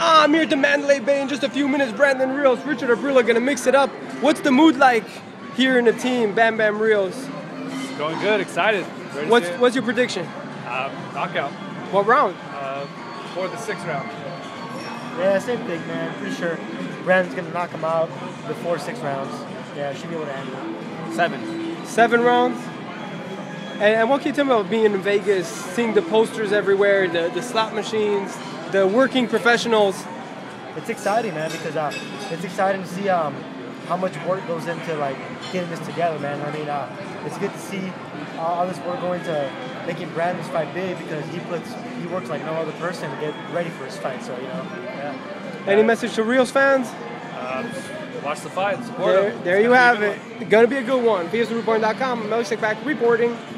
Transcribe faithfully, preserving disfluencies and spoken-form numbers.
I'm here to Mandalay Bay in just a few minutes. Brandon Rios, Richard Abril are going to mix it up. What's the mood like here in the team, Bam Bam Rios? It's going good, excited. Ready What's to what's your prediction? um, knockout What round? uh, for the sixth round. Yeah, same thing, man. Pretty sure Brandon's gonna knock him out before six rounds. Yeah, should be able to handle it. Seven. Seven rounds? And, and what can you tell me about being in Vegas, seeing the posters everywhere, the, the slot machines, the working professionals? It's exciting, man, because uh, it's exciting to see um, how much work goes into like getting this together, man. I mean, uh, it's good to see uh, all this work going to making Brandon's fight big because he puts he works like no other person to get ready for his fight. So you know, yeah. Any message to Rios fans? Um, watch the fight, support There, them. there It's you gonna have be a it. good one. Gonna be a good one. P S report dot com, Melchizedek back reporting.